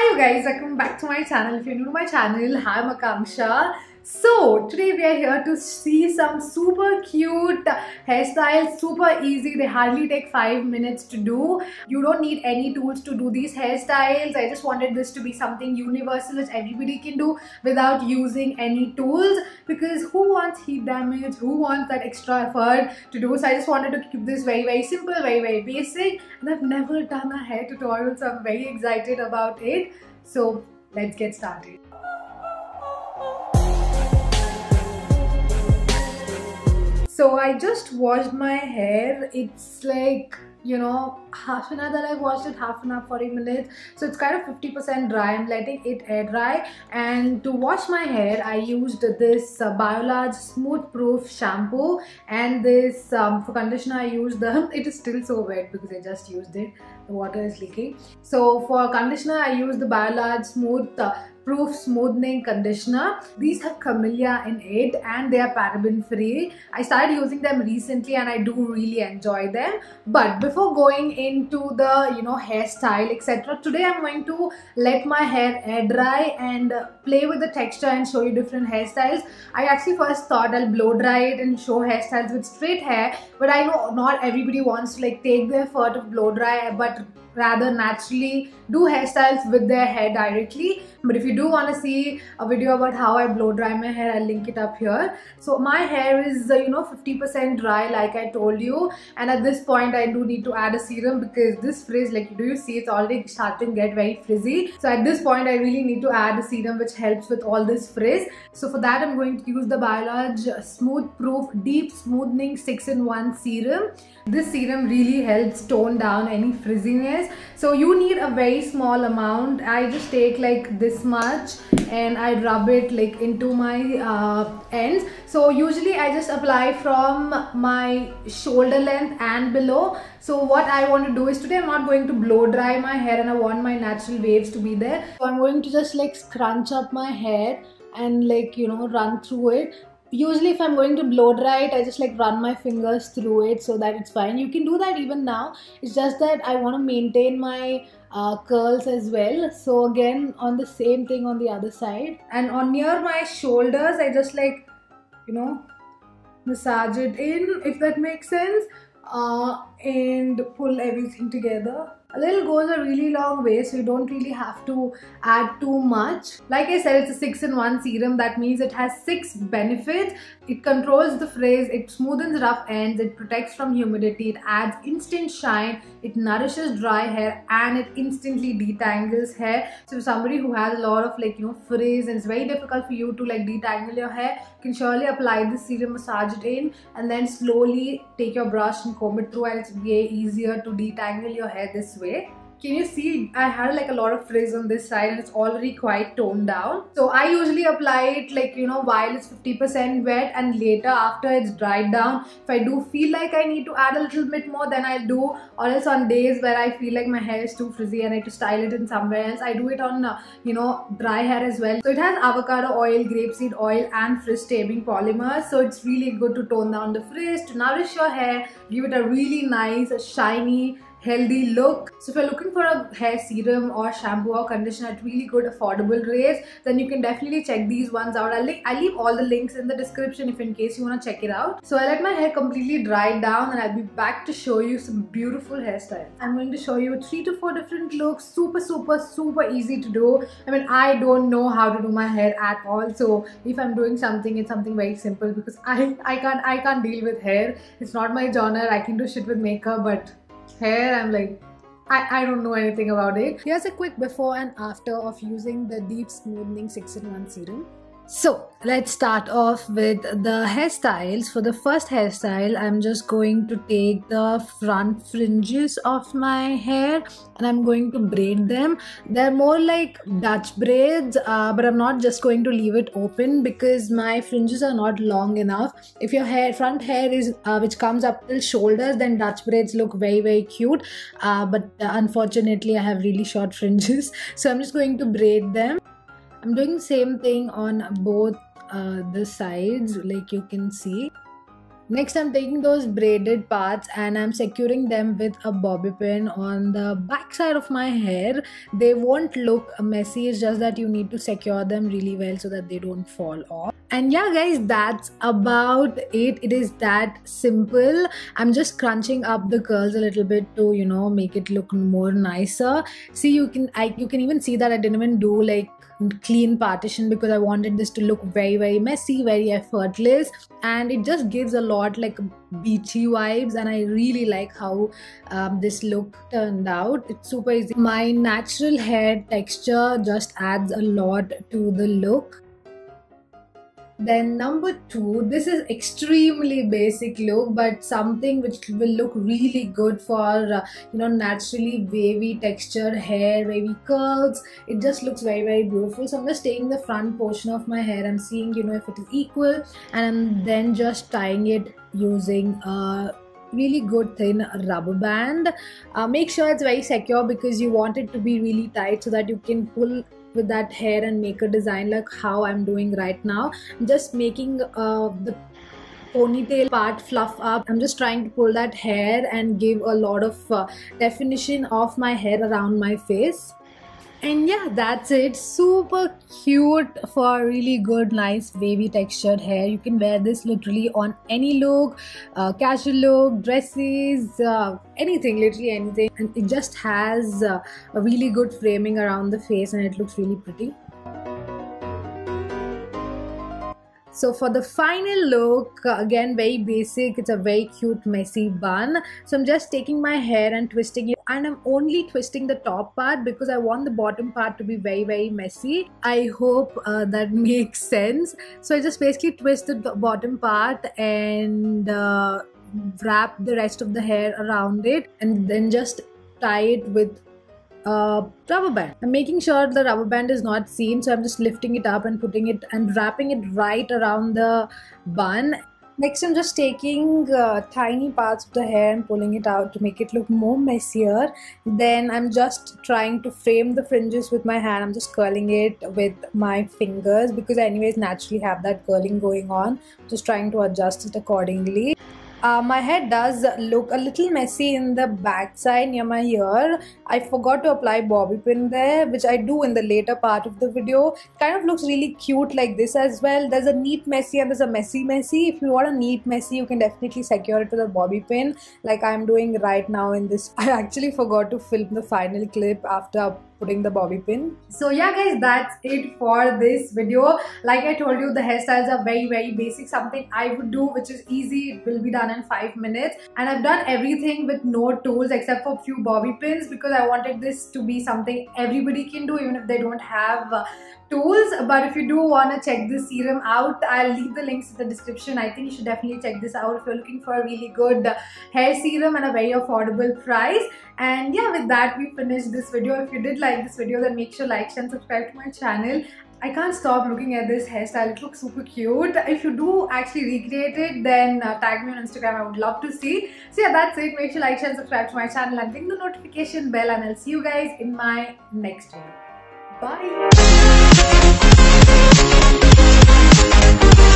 Hi you guys, welcome back to my channel. If you're new to my channel, hi, I'm Akanksha. So today we are here to see some super cute hairstyles, super easy. They hardly take 5 minutes to do. You don't need any tools to do these hairstyles. I just wanted this to be something universal which everybody can do without using any tools, because who wants heat damage, who wants that extra effort to do? So I just wanted to keep this very simple, very basic, and I've never done a hair tutorial, so I'm very excited about it. So let's get started. So I just washed my hair. It's like, you know, half an hour that I washed it, half an hour, 40 minutes. So it's kind of 50% dry. I'm letting it air dry. And to wash my hair, I used this Biolarge Smooth Proof shampoo. And this, for conditioner, I used the, it is still so wet because I just used it. The water is leaking. So for conditioner, I used the Biolarge Smooth Proof Smoothing Conditioner. These have camellia in it and they are paraben free. I started using them recently and I do really enjoy them. But before going into the, you know, hairstyle etc., today I'm going to let my hair air dry and play with the texture and show you different hairstyles. I actually first thought I'll blow dry it and show hairstyles with straight hair, but I know not everybody wants to like take the effort of blow dry, but rather naturally do hairstyles with their hair directly. But if you do want to see a video about how I blow dry my hair, I'll link it up here. So my hair is 50% dry like I told you, and at this point I do need to add a serum because this frizz, like, do you see, it's already starting to get very frizzy. So at this point I really need to add a serum which helps with all this frizz. So for that I'm going to use the Biolarge Smooth Proof Deep Smoothing 6-in-1 serum. This serum really helps tone down any frizziness. So you need a very small amount. I just take like this much and I rub it like into my ends. So usually I just apply from my shoulder length and below. So what I want to do is, today I'm not going to blow dry my hair and I want my natural waves to be there. So I'm going to just like scrunch up my hair and like, you know, run through it. Usually if I'm going to blow dry it, I just like run my fingers through it so that it's fine. You can do that even now. It's just that I want to maintain my curls as well. So again, on the same thing on the other side, and on near my shoulders I just like, you know, massage it in, if that makes sense, and pull everything together. A little goes a really long way, so you don't really have to add too much. Like I said, it's a 6-in-1 serum. That means it has 6 benefits. It controls the frizz, it smoothens rough ends, it protects from humidity, it adds instant shine, it nourishes dry hair, and it instantly detangles hair. So somebody who has a lot of like, you know, frizz and it's very difficult for you to like detangle your hair, you can surely apply this serum, massage it in, and then slowly take your brush and comb it through, and it's way easier to detangle your hair this way. Can you see, I had like a lot of frizz on this side and it's already quite toned down. So I usually apply it like, you know, while it's 50% wet, and later after it's dried down, if I do feel like I need to add a little bit more, then I'll do. Or else on days where I feel like my hair is too frizzy and I need to style it in somewhere else, I do it on you know, dry hair as well. So it has avocado oil, grapeseed oil and frizz taming polymers. So it's really good to tone down the frizz, to nourish your hair, give it a really nice, shiny, healthy look. So if you're looking for a hair serum or shampoo or conditioner at really good affordable rates, then you can definitely check these ones out. I'll leave all the links in the description if in case you want to check it out. So I let my hair completely dry down and I'll be back to show you some beautiful hairstyles. I'm going to show you 3 to 4 different looks. Super easy to do. I mean, I don't know how to do my hair at all, so if I'm doing something, it's something very simple because I can't deal with hair. It's not my genre. I can do shit with makeup, but hair, I'm like, I don't know anything about it. Here's a quick before and after of using the Deep Smoothing 6-in-1 serum. So let's start off with the hairstyles. For the first hairstyle, I'm just going to take the front fringes of my hair and I'm going to braid them. They're more like Dutch braids, but I'm not just going to leave it open because my fringes are not long enough. If your front hair is which comes up till shoulders, then Dutch braids look very cute, but unfortunately I have really short fringes, so I'm just going to braid them. I'm doing the same thing on both the sides, like you can see. Next, I'm taking those braided parts and I'm securing them with a bobby pin on the back side of my hair. They won't look messy, it's just that you need to secure them really well so that they don't fall off. And yeah guys, that's about it. It is that simple. I'm just crunching up the curls a little bit to, you know, make it look more nicer. See, you can even see that I didn't even do like clean partition because I wanted this to look very messy, very effortless, and it just gives a lot like beachy vibes, and I really like how this look turned out. It's super easy. My natural hair texture just adds a lot to the look. Then number 2, this is extremely basic look, but something which will look really good for you know, naturally wavy textured hair, wavy curls. It just looks very beautiful. So I'm just taking the front portion of my hair, I'm seeing, you know, if it is equal, and I'm then just tying it using a really good thin rubber band. Make sure it's very secure because you want it to be really tight so that you can pull with that hair and make a design like how I'm doing right now. I'm just making the ponytail part fluff up. I'm just trying to pull that hair and give a lot of definition of my hair around my face. And yeah, that's it. Super cute for really good, nice wavy textured hair. You can wear this literally on any look, casual look, dresses, anything, literally anything. And it just has a really good framing around the face and it looks really pretty. So for the final look, again very basic, it's a very cute messy bun. So I'm just taking my hair and twisting it, and I'm only twisting the top part because I want the bottom part to be very messy. I hope that makes sense. So I just basically twisted the bottom part and wrap the rest of the hair around it, and then just tie it with rubber band. I'm making sure the rubber band is not seen, so I'm just lifting it up and putting it and wrapping it right around the bun. Next, I'm just taking tiny parts of the hair and pulling it out to make it look more messier. Then I'm just trying to frame the fringes with my hand. I'm just curling it with my fingers because I anyways naturally have that curling going on. Just trying to adjust it accordingly. My hair does look a little messy in the back side near my ear. I forgot to apply bobby pin there, which I do in the later part of the video. Kind of looks really cute like this as well. There's a neat messy and there's a messy. If you want a neat messy, you can definitely secure it with a bobby pin like I'm doing right now in this. I actually forgot to film the final clip after putting the bobby pin. So yeah guys, that's it for this video. Like I told you, the hairstyles are very basic, something I would do which is easy. It will be done in 5 minutes, and I've done everything with no tools except for a few bobby pins because I wanted this to be something everybody can do even if they don't have tools. But if you do want to check this serum out, I'll leave the links in the description. I think you should definitely check this out if you're looking for a really good hair serum and a very affordable price. And yeah, with that we finished this video. If you did like this video, then make sure like, share and subscribe to my channel. I can't stop looking at this hairstyle. It looks super cute. If you do actually recreate it, then tag me on Instagram. I would love to see. So yeah, that's it. Make sure like, share and subscribe to my channel and ring the notification bell, and I'll see you guys in my next video. Bye.